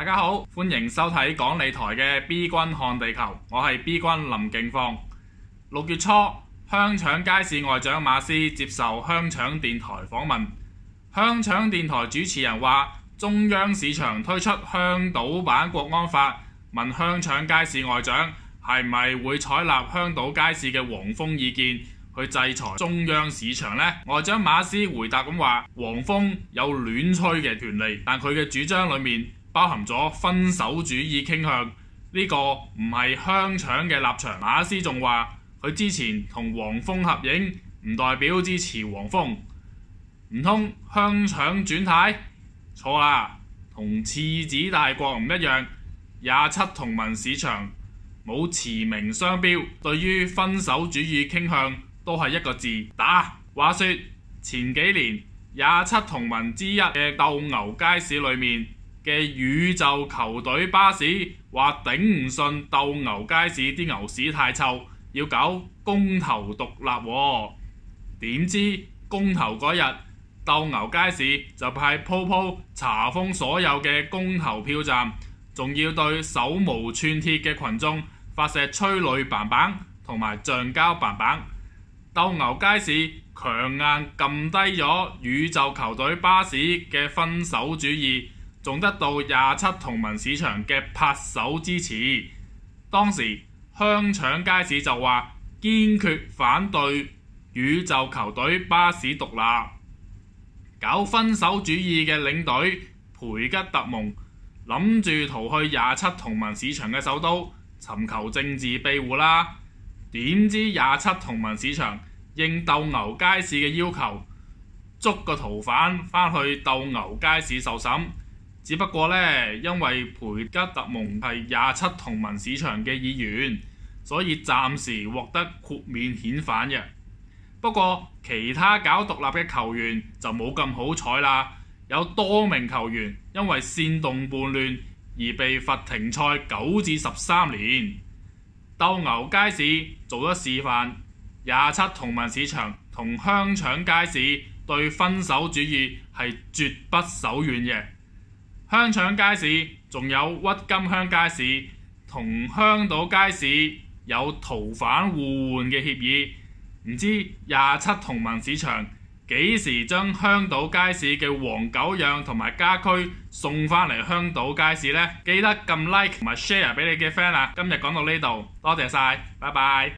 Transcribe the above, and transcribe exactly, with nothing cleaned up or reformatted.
大家好，歡迎收睇港理台嘅 B 君看地球，我係 B 君林敬芳。六月初，香腸街市外長馬斯接受香腸電台訪問，香腸電台主持人話中央市場推出香島版國安法，問香腸街市外長係咪會採納香島街市嘅黃蜂意見去制裁中央市場呢？外長馬斯回答咁話，黃蜂有亂吹嘅權利，但佢嘅主張裡面包含咗分手主義傾向，呢個唔係香腸嘅立場。馬斯仲話佢之前同黃蜂合影，唔代表支持黃蜂。唔通香腸轉態？錯啦，同廁紙大國唔一樣，廿七同盟市場冇馳名商標，對於分手主義傾向都係一個字打。話說前幾年廿七同盟之一嘅鬥牛街市裏面嘅宇宙球隊巴士話頂唔順鬥牛街市啲牛屎太臭，要搞公投獨立喎。點知公投嗰日，鬥牛街市就派鋪鋪查封所有嘅公投票站，仲要對手無寸鐵嘅群眾發射催淚棒棒同埋橡膠棒棒。鬥牛街市強硬撳低咗宇宙球隊巴士嘅分手主義，仲得到廿七同盟市場嘅拍手支持。當時香腸街市就話堅決反對宇宙球隊巴士獨立。搞分手主義嘅領隊培吉特蒙諗住逃去廿七同盟市場嘅首都尋求政治庇護啦。點知廿七同盟市場應鬥牛街市嘅要求，捉個逃犯返去鬥牛街市受審。只不過呢，因為培吉特蒙係廿七同盟市場嘅議員，所以暫時獲得豁免遣返嘅。不過其他搞獨立嘅球員就冇咁好彩啦，有多名球員因為煽動叛亂而被罰停賽九至十三年。鬥牛街市做咗示範，廿七同盟市場同香腸街市對分手主義係絕不手軟嘅。香腸街市仲有鬱金香街市同香島街市有逃犯互換嘅協議，唔知廿七同盟市場幾時將香島街市嘅黃狗樣同埋家駒送返嚟香島街市呢？記得撳 like 同埋 share 俾你嘅 friend 啊！今日講到呢度，多謝晒，拜拜。